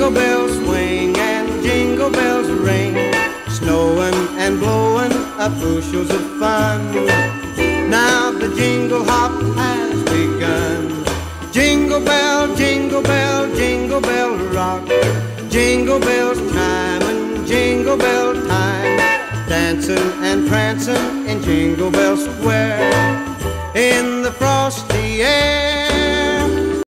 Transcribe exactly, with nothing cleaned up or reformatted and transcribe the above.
Jingle bells swing and jingle bells ring, snowing and blowing up bushels of fun. Now the jingle hop has begun. Jingle bell, jingle bell, jingle bell rock, jingle bells chime and jingle bell time, dancing and prancing in Jingle Bell Square in the frosty air.